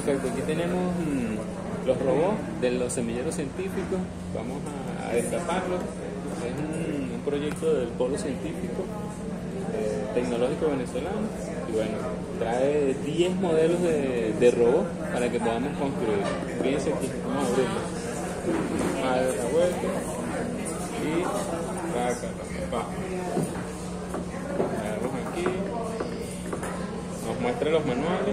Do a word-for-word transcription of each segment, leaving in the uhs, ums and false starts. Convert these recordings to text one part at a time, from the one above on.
Perfecto, aquí tenemos mmm, los robots de los semilleros científicos. Vamos a, a destaparlos. Es un, un proyecto del Polo Científico eh, Tecnológico Venezolano. Y bueno, trae diez modelos de, de robots para que podamos construir. Fíjense aquí, vamos a abrirlo. Vamos a dar la vuelta y raca, pa. Agarramos aquí, nos muestra los manuales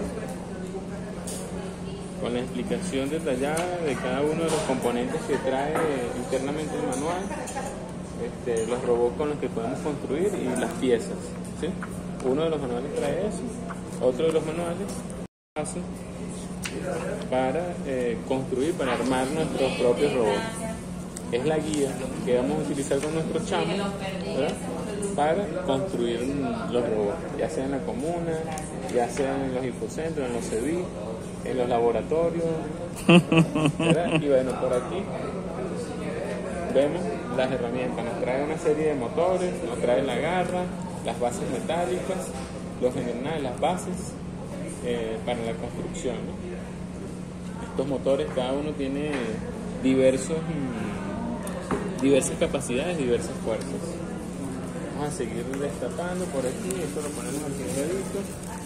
con la explicación detallada de cada uno de los componentes que trae internamente el manual, este, los robots con los que podemos construir y las piezas, ¿sí? Uno de los manuales trae eso, otro de los manuales hace para eh, construir, para armar nuestros propios robots. Es la guía que vamos a utilizar con nuestros chamos, ¿verdad?, para construir los robots, ya sea en la comuna, ya sea en los infocentros, en los C E D I, en los laboratorios, ¿verdad? Y bueno, por aquí vemos las herramientas. Nos trae una serie de motores, nos trae la garra, las bases metálicas, los engranajes, las bases eh, para la construcción, ¿no? Estos motores, cada uno tiene diversos, diversas capacidades, diversas fuerzas. Vamos a seguir destapando por aquí, esto lo ponemos al finalito.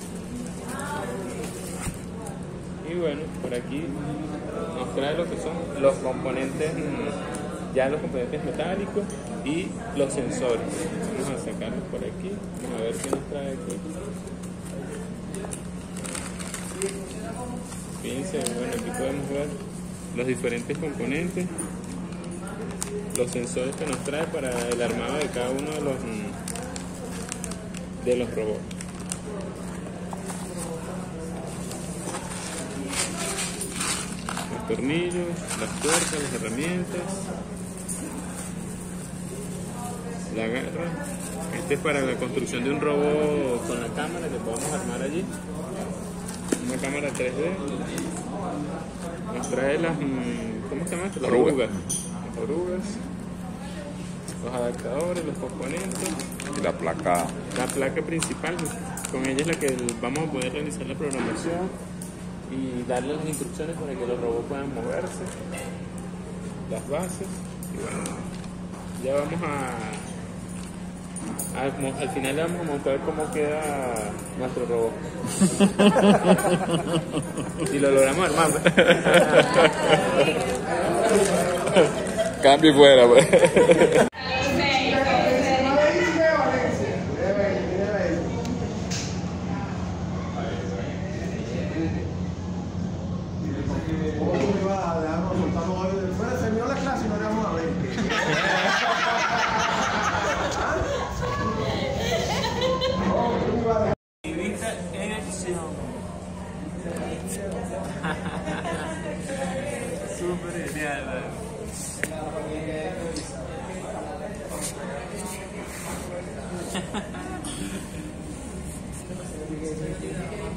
Y bueno, por aquí nos trae lo que son los componentes, ya los componentes metálicos y los sensores. Vamos a sacarlos por aquí, vamos a ver qué nos trae aquí. Fíjense, bueno, aquí podemos ver los diferentes componentes, los sensores que nos trae para el armado de cada uno de los, de los robots. Los tornillos, las tuercas, las herramientas, la garra. Este es para la construcción de un robot con la cámara que podemos armar allí. Una cámara tres D. Nos trae las, ¿cómo se llama esto? Las orugas. Las orugas. Los adaptadores, los componentes. Y la placa. La placa principal. Con ella es la que vamos a poder realizar la programación y darle las instrucciones para que los robots puedan moverse. Las bases. Y bueno, ya vamos a... Al, al final le vamos a mostrar cómo queda nuestro robot. Y lo logramos armar. Cambio y fuera, pues. Súper genial, ¿no?